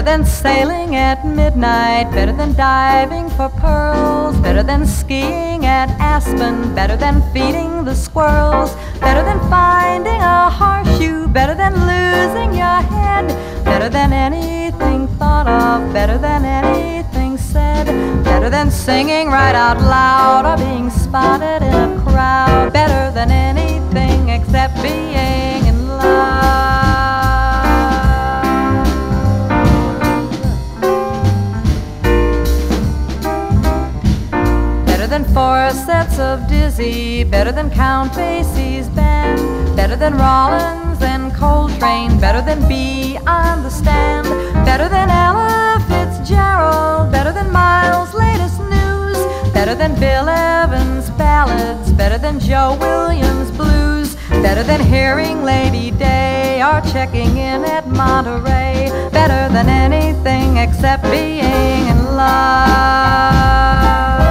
than sailing at midnight, better than diving for pearls, better than skiing at Aspen, better than feeding the squirrels, better than finding a horseshoe, better than losing your head, better than anything thought of, better than anything said, better than singing right out loud or being spotted in a crowd, better than anything except being in love. Better than 4 sets of Dizzy, better than Count Basie's band, better than Rollins and Coltrane, better than Bee on the Stand, better than Ella Fitzgerald, better than Miles' latest news, better than Bill Evans' ballads, better than Joe Williams' blues, better than hearing Lady Day or checking in at Monterey, better than anything except being in love.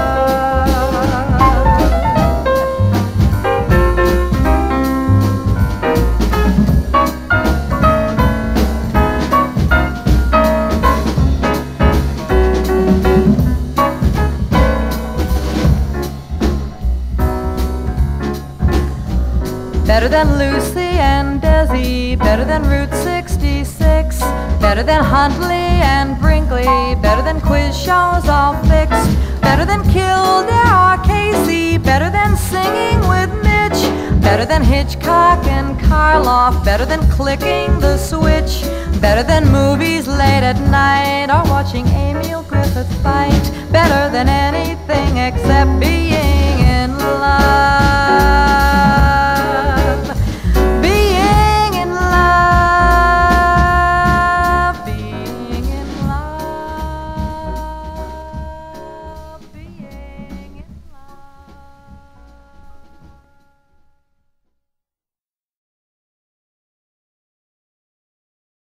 Better than Lucy and Desi, better than Route 66, better than Huntley and Brinkley, better than quiz shows all fixed, better than Kildare or Casey, better than singing with Mitch, better than Hitchcock and Karloff, better than clicking the switch, better than movies late at night or watching Emil Griffith fight, better than anything except being